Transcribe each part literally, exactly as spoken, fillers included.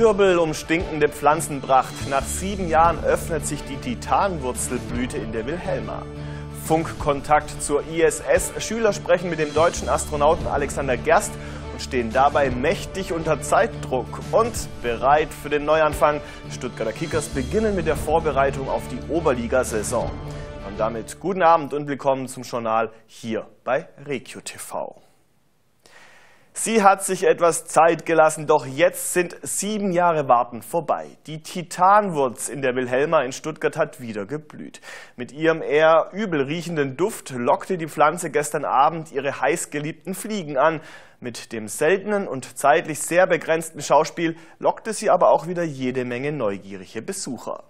Wirbel um stinkende Pflanzenpracht. Nach sieben Jahren öffnet sich die Titanwurzelblüte in der Wilhelma. Funkkontakt zur I S S. Schüler sprechen mit dem deutschen Astronauten Alexander Gerst und stehen dabei mächtig unter Zeitdruck und bereit für den Neuanfang. Stuttgarter Kickers beginnen mit der Vorbereitung auf die Oberligasaison. Und damit guten Abend und willkommen zum Journal hier bei Regio T V. Sie hat sich etwas Zeit gelassen, doch jetzt sind sieben Jahre Warten vorbei. Die Titanwurz in der Wilhelma in Stuttgart hat wieder geblüht. Mit ihrem eher übel riechenden Duft lockte die Pflanze gestern Abend ihre heißgeliebten Fliegen an. Mit dem seltenen und zeitlich sehr begrenzten Schauspiel lockte sie aber auch wieder jede Menge neugierige Besucher.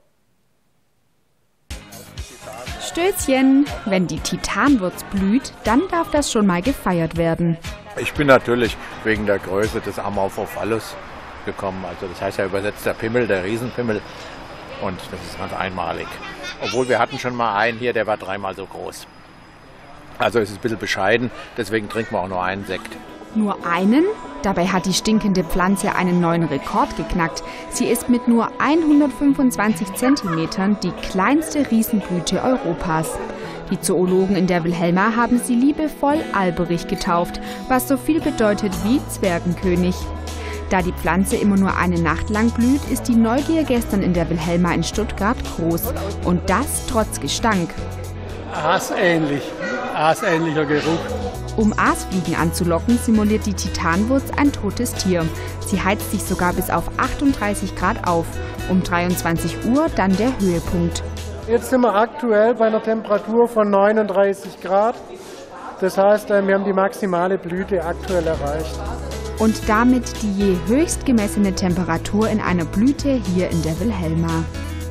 Stößchen, wenn die Titanwurz blüht, dann darf das schon mal gefeiert werden. Ich bin natürlich wegen der Größe des Amorphophallus gekommen. Also das heißt ja übersetzt der Pimmel, der Riesenpimmel. Und das ist ganz einmalig. Obwohl wir hatten schon mal einen hier, der war dreimal so groß. Also es ist ein bisschen bescheiden, deswegen trinken wir auch nur einen Sekt. Nur einen? Dabei hat die stinkende Pflanze einen neuen Rekord geknackt. Sie ist mit nur hundertfünfundzwanzig Zentimetern die kleinste Riesenblüte Europas. Die Zoologen in der Wilhelma haben sie liebevoll Alberich getauft, was so viel bedeutet wie Zwergenkönig. Da die Pflanze immer nur eine Nacht lang blüht, ist die Neugier gestern in der Wilhelma in Stuttgart groß. Und das trotz Gestank. Aasähnlich, aasähnlicher Geruch. Um Aasfliegen anzulocken, simuliert die Titanwurz ein totes Tier. Sie heizt sich sogar bis auf achtunddreißig Grad auf. Um dreiundzwanzig Uhr dann der Höhepunkt. Jetzt sind wir aktuell bei einer Temperatur von neununddreißig Grad. Das heißt, wir haben die maximale Blüte aktuell erreicht. Und damit die je höchst gemessene Temperatur in einer Blüte hier in der Wilhelma.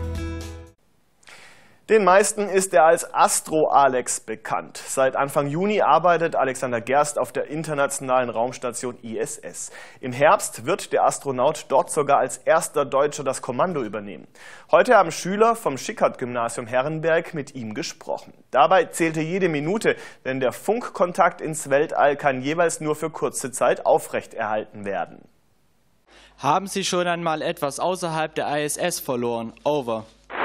Den meisten ist er als Astro-Alex bekannt. Seit Anfang Juni arbeitet Alexander Gerst auf der internationalen Raumstation I S S. Im Herbst wird der Astronaut dort sogar als erster Deutscher das Kommando übernehmen. Heute haben Schüler vom Schickhardt-Gymnasium Herrenberg mit ihm gesprochen. Dabei zählte jede Minute, denn der Funkkontakt ins Weltall kann jeweils nur für kurze Zeit aufrechterhalten werden. Haben Sie schon einmal etwas außerhalb der I S S verloren? Over.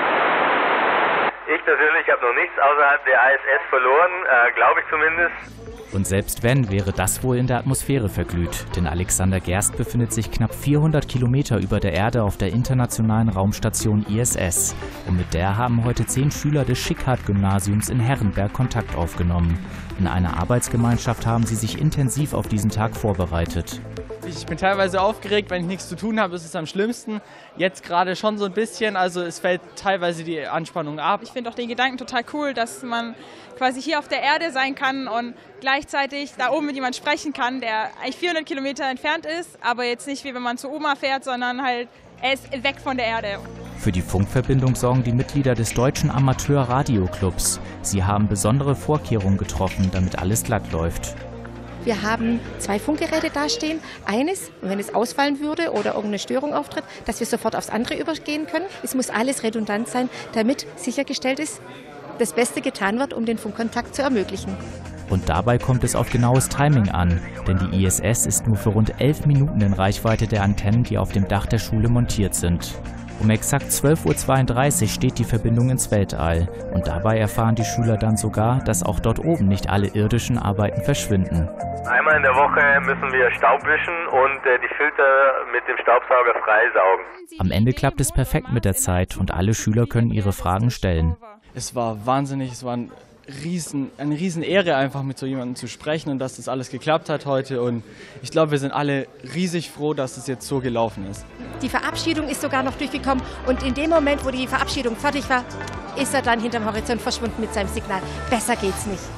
Ich persönlich habe noch nichts außerhalb der I S S verloren, äh, glaube ich zumindest. Und selbst wenn, wäre das wohl in der Atmosphäre verglüht. Denn Alexander Gerst befindet sich knapp vierhundert Kilometer über der Erde auf der internationalen Raumstation I S S. Und mit der haben heute zehn Schüler des Schickhardt-Gymnasiums in Herrenberg Kontakt aufgenommen. In einer Arbeitsgemeinschaft haben sie sich intensiv auf diesen Tag vorbereitet. Ich bin teilweise aufgeregt, wenn ich nichts zu tun habe, ist es am schlimmsten. Jetzt gerade schon so ein bisschen, also es fällt teilweise die Anspannung ab. Ich finde auch den Gedanken total cool, dass man quasi hier auf der Erde sein kann und gleichzeitig da oben mit jemandem sprechen kann, der eigentlich vierhundert Kilometer entfernt ist, aber jetzt nicht wie wenn man zu Oma fährt, sondern halt, er ist weg von der Erde. Für die Funkverbindung sorgen die Mitglieder des Deutschen Amateur-Radio-Clubs. Sie haben besondere Vorkehrungen getroffen, damit alles glatt läuft. Wir haben zwei Funkgeräte dastehen. Eines, wenn es ausfallen würde oder irgendeine Störung auftritt, dass wir sofort aufs andere übergehen können. Es muss alles redundant sein, damit sichergestellt ist, das Beste getan wird, um den Funkkontakt zu ermöglichen. Und dabei kommt es auf genaues Timing an, denn die I S S ist nur für rund elf Minuten in Reichweite der Antennen, die auf dem Dach der Schule montiert sind. Um exakt zwölf Uhr zweiunddreißig steht die Verbindung ins Weltall. Und dabei erfahren die Schüler dann sogar, dass auch dort oben nicht alle irdischen Arbeiten verschwinden. Einmal in der Woche müssen wir Staub wischen und äh, die Filter mit dem Staubsauger freisaugen. Am Ende klappt es perfekt mit der Zeit und alle Schüler können ihre Fragen stellen. Es war wahnsinnig, es war ein Riesen, eine Riesenehre, einfach mit so jemandem zu sprechen und dass das alles geklappt hat heute. Und ich glaube, wir sind alle riesig froh, dass es jetzt so gelaufen ist. Die Verabschiedung ist sogar noch durchgekommen und in dem Moment, wo die Verabschiedung fertig war, ist er dann hinterm Horizont verschwunden mit seinem Signal. Besser geht's nicht.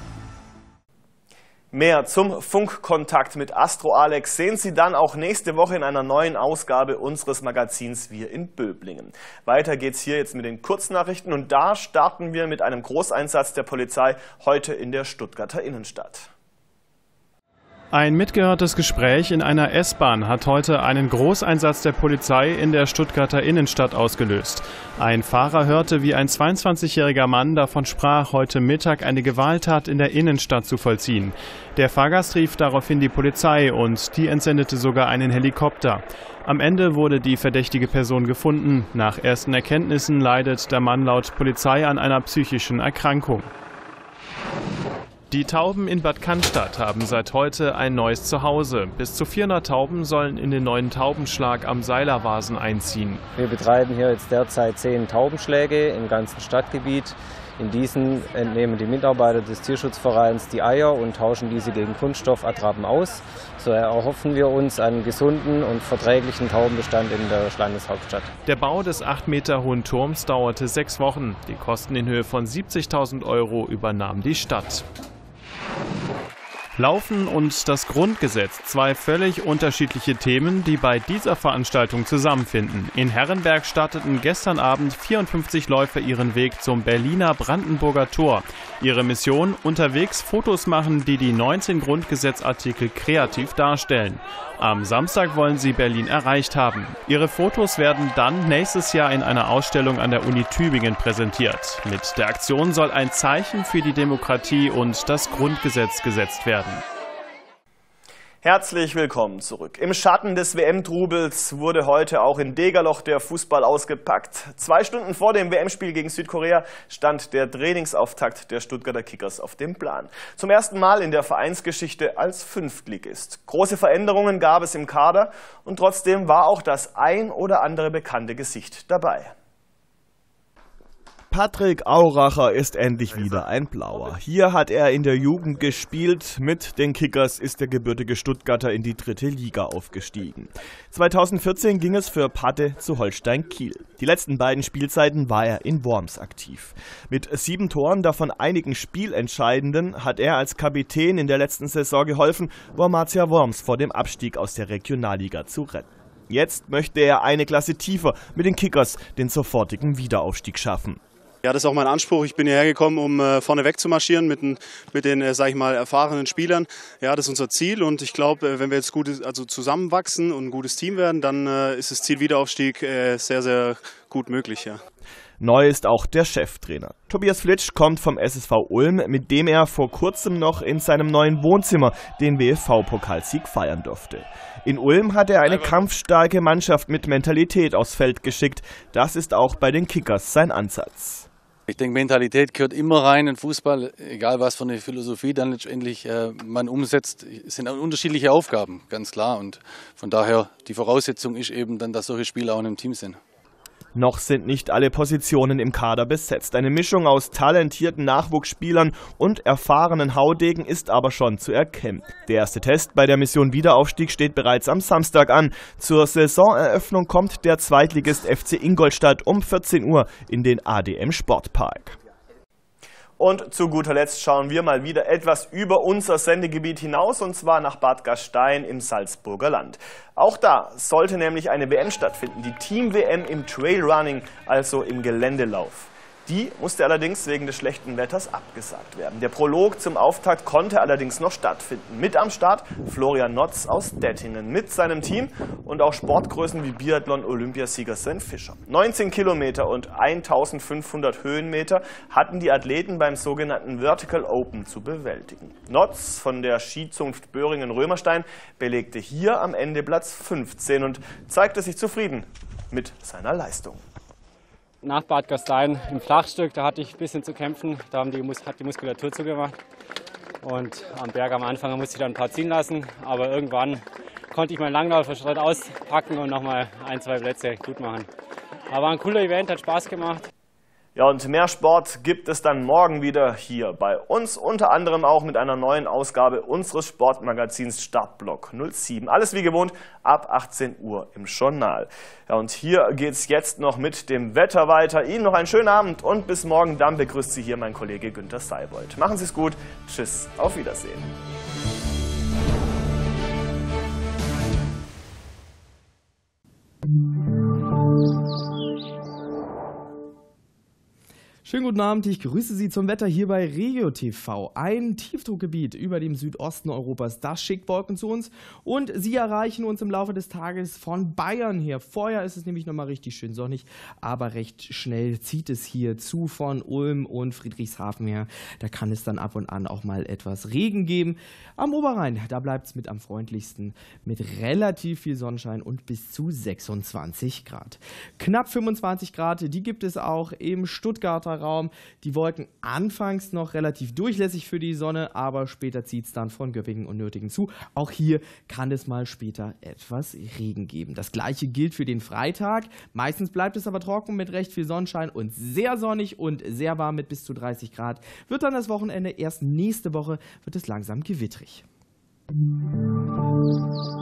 Mehr zum Funkkontakt mit Astro-Alex sehen Sie dann auch nächste Woche in einer neuen Ausgabe unseres Magazins Wir in Böblingen. Weiter geht's hier jetzt mit den Kurznachrichten und da starten wir mit einem Großeinsatz der Polizei heute in der Stuttgarter Innenstadt. Ein mitgehörtes Gespräch in einer S-Bahn hat heute einen Großeinsatz der Polizei in der Stuttgarter Innenstadt ausgelöst. Ein Fahrer hörte, wie ein zweiundzwanzigjähriger Mann davon sprach, heute Mittag eine Gewalttat in der Innenstadt zu vollziehen. Der Fahrgast rief daraufhin die Polizei und die entsendete sogar einen Helikopter. Am Ende wurde die verdächtige Person gefunden. Nach ersten Erkenntnissen leidet der Mann laut Polizei an einer psychischen Erkrankung. Die Tauben in Bad Cannstatt haben seit heute ein neues Zuhause. Bis zu vierhundert Tauben sollen in den neuen Taubenschlag am Seilerwasen einziehen. Wir betreiben hier jetzt derzeit zehn Taubenschläge im ganzen Stadtgebiet. In diesen entnehmen die Mitarbeiter des Tierschutzvereins die Eier und tauschen diese gegen Kunststoffattrappen aus. So erhoffen wir uns einen gesunden und verträglichen Taubenbestand in der Landeshauptstadt. Der Bau des acht Meter hohen Turms dauerte sechs Wochen. Die Kosten in Höhe von siebzigtausend Euro übernahm die Stadt. Laufen und das Grundgesetz, zwei völlig unterschiedliche Themen, die bei dieser Veranstaltung zusammenfinden. In Herrenberg starteten gestern Abend vierundfünfzig Läufer ihren Weg zum Berliner Brandenburger Tor. Ihre Mission: unterwegs Fotos machen, die die neunzehn Grundgesetzartikel kreativ darstellen. Am Samstag wollen sie Berlin erreicht haben. Ihre Fotos werden dann nächstes Jahr in einer Ausstellung an der Uni Tübingen präsentiert. Mit der Aktion soll ein Zeichen für die Demokratie und das Grundgesetz gesetzt werden. Herzlich willkommen zurück. Im Schatten des W M-Trubels wurde heute auch in Degerloch der Fußball ausgepackt. Zwei Stunden vor dem W M-Spiel gegen Südkorea stand der Trainingsauftakt der Stuttgarter Kickers auf dem Plan. Zum ersten Mal in der Vereinsgeschichte als Fünftligist. Große Veränderungen gab es im Kader und trotzdem war auch das ein oder andere bekannte Gesicht dabei. Patrick Auracher ist endlich wieder ein Blauer. Hier hat er in der Jugend gespielt. Mit den Kickers ist der gebürtige Stuttgarter in die dritte Liga aufgestiegen. zweitausendvierzehn ging es für Patte zu Holstein Kiel. Die letzten beiden Spielzeiten war er in Worms aktiv. Mit sieben Toren, davon einigen spielentscheidenden, hat er als Kapitän in der letzten Saison geholfen, Wormatia Worms vor dem Abstieg aus der Regionalliga zu retten. Jetzt möchte er eine Klasse tiefer mit den Kickers den sofortigen Wiederaufstieg schaffen. Ja, das ist auch mein Anspruch. Ich bin hierher gekommen, um äh, vorne weg zu marschieren mit den, mit den äh, sag ich mal, erfahrenen Spielern. Ja, das ist unser Ziel und ich glaube, äh, wenn wir jetzt gut, also zusammenwachsen und ein gutes Team werden, dann äh, ist das Ziel Wiederaufstieg äh, sehr, sehr gut möglich. Ja. Neu ist auch der Cheftrainer. Tobias Flitsch kommt vom S S V Ulm, mit dem er vor kurzem noch in seinem neuen Wohnzimmer den W F V-Pokalsieg feiern durfte. In Ulm hat er eine kampfstarke Mannschaft mit Mentalität aufs Feld geschickt. Das ist auch bei den Kickers sein Ansatz. Ich denke, Mentalität gehört immer rein in Fußball, egal was für eine Philosophie dann letztendlich äh, man umsetzt. Es sind unterschiedliche Aufgaben, ganz klar. Und von daher, die Voraussetzung ist eben dann, dass solche Spieler auch in einem Team sind. Noch sind nicht alle Positionen im Kader besetzt. Eine Mischung aus talentierten Nachwuchsspielern und erfahrenen Haudegen ist aber schon zu erkennen. Der erste Test bei der Mission Wiederaufstieg steht bereits am Samstag an. Zur Saisoneröffnung kommt der Zweitligist F C Ingolstadt um vierzehn Uhr in den A D M Sportpark. Und zu guter Letzt schauen wir mal wieder etwas über unser Sendegebiet hinaus, und zwar nach Bad Gastein im Salzburger Land. Auch da sollte nämlich eine W M stattfinden, die Team-W M im Trailrunning, also im Geländelauf. Die musste allerdings wegen des schlechten Wetters abgesagt werden. Der Prolog zum Auftakt konnte allerdings noch stattfinden. Mit am Start Florian Notz aus Dettingen mit seinem Team und auch Sportgrößen wie Biathlon-Olympiasieger Sven Fischer. neunzehn Kilometer und eintausendfünfhundert Höhenmeter hatten die Athleten beim sogenannten Vertical Open zu bewältigen. Notz von der Skizunft Böhringen-Römerstein belegte hier am Ende Platz fünfzehn und zeigte sich zufrieden mit seiner Leistung. Nach Bad Gastein im Flachstück, da hatte ich ein bisschen zu kämpfen, da haben die, hat die Muskulatur zugemacht. Und am Berg am Anfang musste ich dann ein paar ziehen lassen, aber irgendwann konnte ich meinen Langläuferschritt auspacken und nochmal ein, zwei Plätze gut machen. Aber ein cooler Event, hat Spaß gemacht. Ja, und mehr Sport gibt es dann morgen wieder hier bei uns, unter anderem auch mit einer neuen Ausgabe unseres Sportmagazins Startblock null sieben. Alles wie gewohnt ab achtzehn Uhr im Journal. Ja, und hier geht's jetzt noch mit dem Wetter weiter. Ihnen noch einen schönen Abend und bis morgen. Dann begrüßt Sie hier mein Kollege Günther Seibold. Machen Sie es gut. Tschüss, auf Wiedersehen. Schönen guten Abend, ich grüße Sie zum Wetter hier bei Regio T V. Ein Tiefdruckgebiet über dem Südosten Europas, das schickt Wolken zu uns und sie erreichen uns im Laufe des Tages von Bayern her. Vorher ist es nämlich nochmal richtig schön sonnig, aber recht schnell zieht es hier zu von Ulm und Friedrichshafen her. Da kann es dann ab und an auch mal etwas Regen geben. Am Oberrhein, da bleibt es mit am freundlichsten mit relativ viel Sonnenschein und bis zu sechsundzwanzig Grad. Knapp fünfundzwanzig Grad, die gibt es auch im Stuttgarter Raum. Die Wolken anfangs noch relativ durchlässig für die Sonne, aber später zieht es dann von Göppingen und Nürtingen zu. Auch hier kann es mal später etwas Regen geben. Das gleiche gilt für den Freitag. Meistens bleibt es aber trocken mit recht viel Sonnenschein und sehr sonnig und sehr warm mit bis zu dreißig Grad. Wird dann das Wochenende, erst nächste Woche wird es langsam gewittrig.